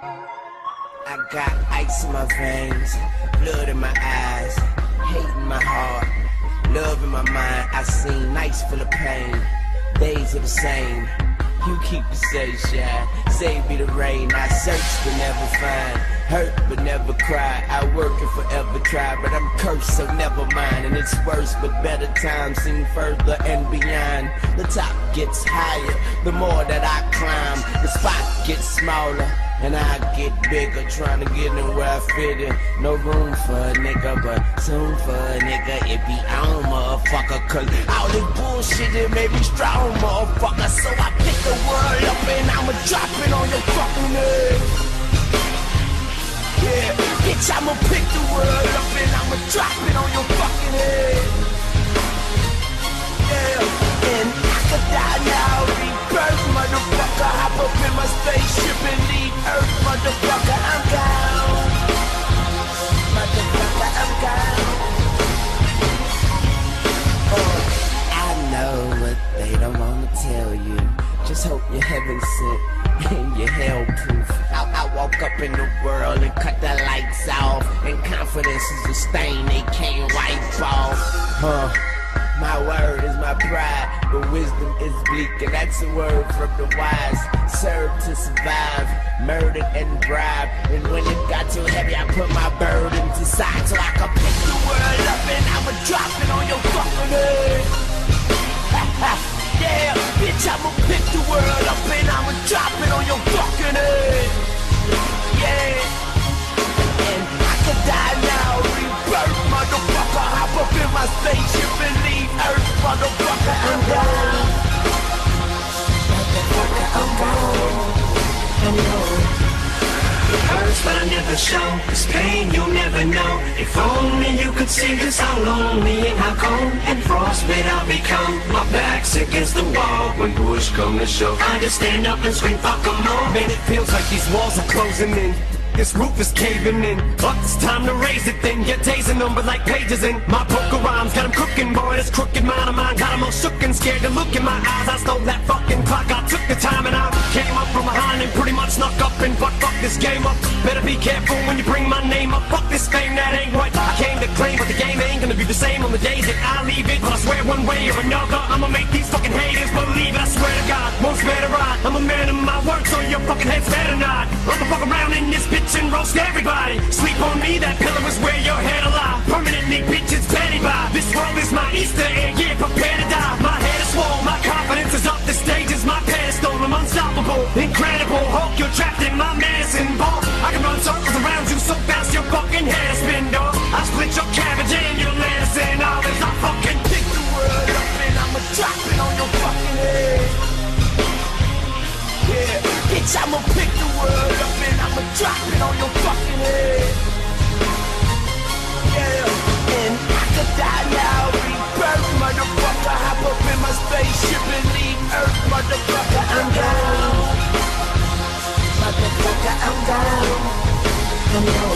I got ice in my veins, blood in my eyes, hate in my heart, love in my mind. I seen nights full of pain, days are the same. You keep the sunshine, save me the rain. I search but never find, hurt but never cry. I work and forever try, but I'm cursed, so never mind. And it's worse, but better times seem further and beyond. The top gets higher, the more that I climb. The spot gets smaller, and I get bigger, trying to get in where I fit in. No room for a nigga, but soon for a nigga it be on, motherfucker. Cause all this bullshit, it made me strong, motherfucker. So I pick the world up and I'ma drop it on your fucking head. Yeah, bitch, I'ma pick the world up and I'ma drop it on your fucking head. Yeah, and I could die now, rebirth, motherfucker. Hop up in my spaceship and leave Earth, motherfucker. I'm gone, motherfucker. I'm gone. I know what they don't wanna tell you. Just hope you're heaven sent and you're hell proof. I walk up in the world and cut the lights off, and confidence is a stain they can't wipe off. My word is my pride, but wisdom is bleak, and that's a word from the wise. Serve to survive, murdered and bribed, and when it got too heavy, I put my burden to side so I can pick the world up and I'ma drop it on your fucking head. Yeah, bitch, I'ma pick the world up and I'ma drop it on your fucking head. Yeah, and I could die now, rebirth, motherfucker. Hop up in my spaceship and leave Earth, motherfucker. I'm gone, motherfucker. I'm gone. I'm gone. It hurts but I never show this pain you'll never know. If only you could see just how lonely and how cold and frostbite I'll become. My back's against the wall when push come to shove. I just stand up and scream fuck 'em all. Man, it feels like these walls are closing in. This roof is caving in, but it's time to raise it then. Your days are numbered like pages in my poker rhymes. Got 'em cooking, boy, this crooked mind of mine got 'em all shook and scared to look in my eyes. I stole that fucking clock, I took the time and I came up from behind and pretty much snuck up and fuck this game up. Better be careful when you bring my name up. Fuck this fame, that ain't what I came to claim. But the game ain't gonna be the same on the days that I leave it. But I swear one way or another, I'ma make these fucking haters believe it. I swear to God, most better ride. I'm a man of my word, so your fucking heads better not. I'ma fuck around in this bitch and roast everybody. Sleep on me, that pillow is where your head alive. Permanently, bitches petty by. This world is my Easter egg, yeah, prepare to die. My head is swole, my confidence is up. The stage is my pedestal, I'm unstoppable, incredible. Hulk, you're trapped in my medicine ball. I can run circles around you so fast your fucking head is spin, dog. I split your cabbage and your lettuce and all this. I fucking pick the world up and I'ma drop it on your fucking head. Yeah, bitch, I'ma pick the world up and I'ma drop it on your fucking head. Yeah, and I could die now, rebirth, motherfucker. Hop up in my spaceship and leave Earth, motherfucker. I'm gone, motherfucker. I'm gone. I'm gone.